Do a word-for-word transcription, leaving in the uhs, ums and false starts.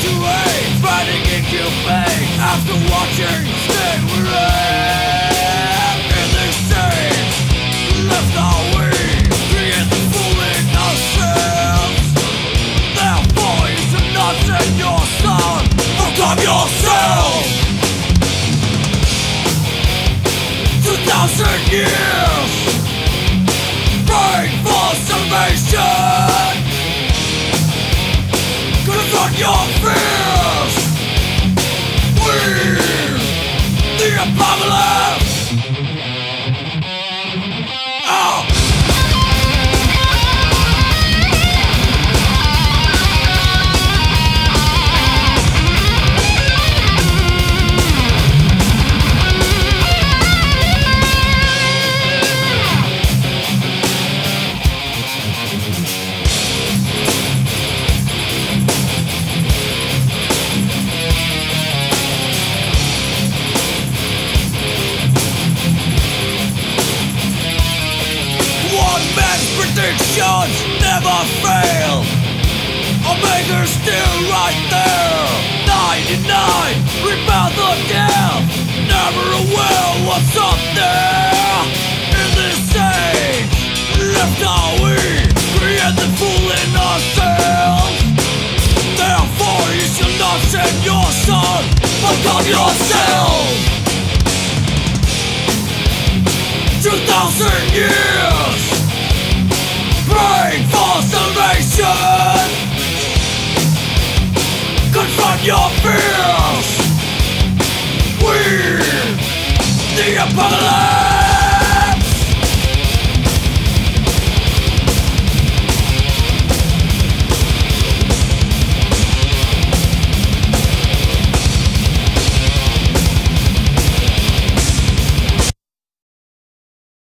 to hate, fighting incubate. After watching state we're at in this stage, left our way, create the fool in ourselves. Therefore you should not send your son, fuck up yourself. Two thousand years, praying for salvation. Confront your fears. We're the apocalypse. Oh. Predictions never fail. Omega's still right there. ninety-nine, rebound the death. Never aware what's up there. In this age, left are we, create the fool in ourselves. Therefore you shall not send your son, but on yourself. Two thousand years, praying for salvation. Confront your fears. We're the apocalypse.